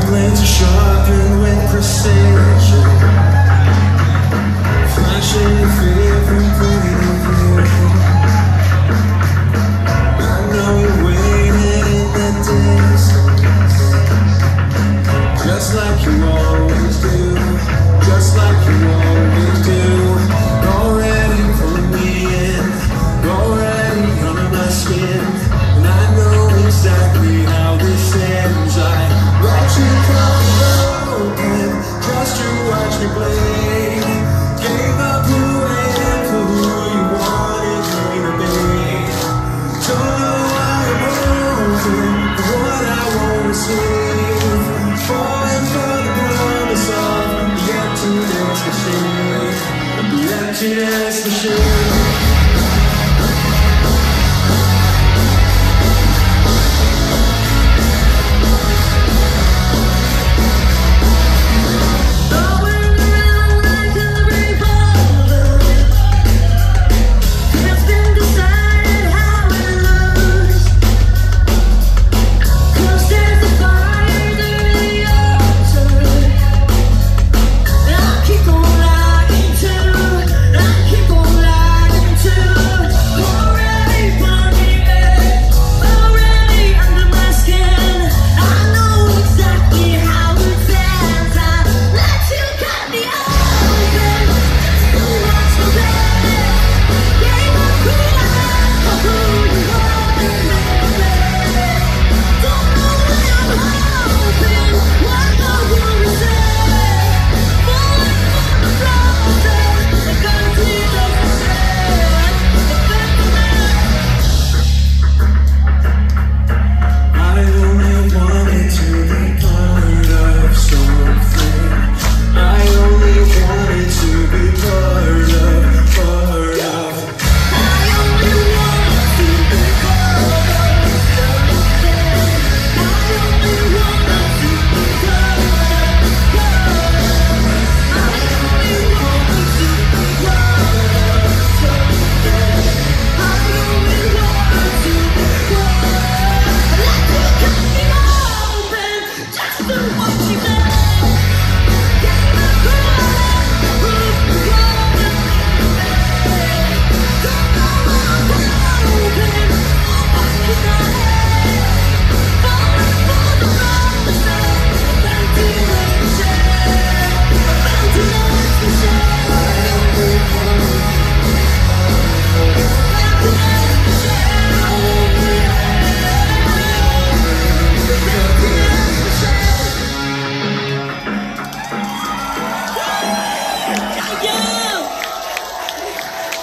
blades are sharpened with precision, flashing fear from point of view. I know you're waiting in the distance, just like you always do, just like you always do. Already pulling me in, already under my skin, and I know exactly how this ends. I watch you come open, just to watch me play. Gave up who I am for who you wanted me to be. Don't know why I'm holding what I won't receive, falling for the promise of the emptiness machine, the emptiness machine.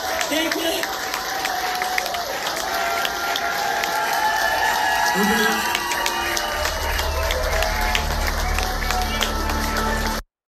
Thank you.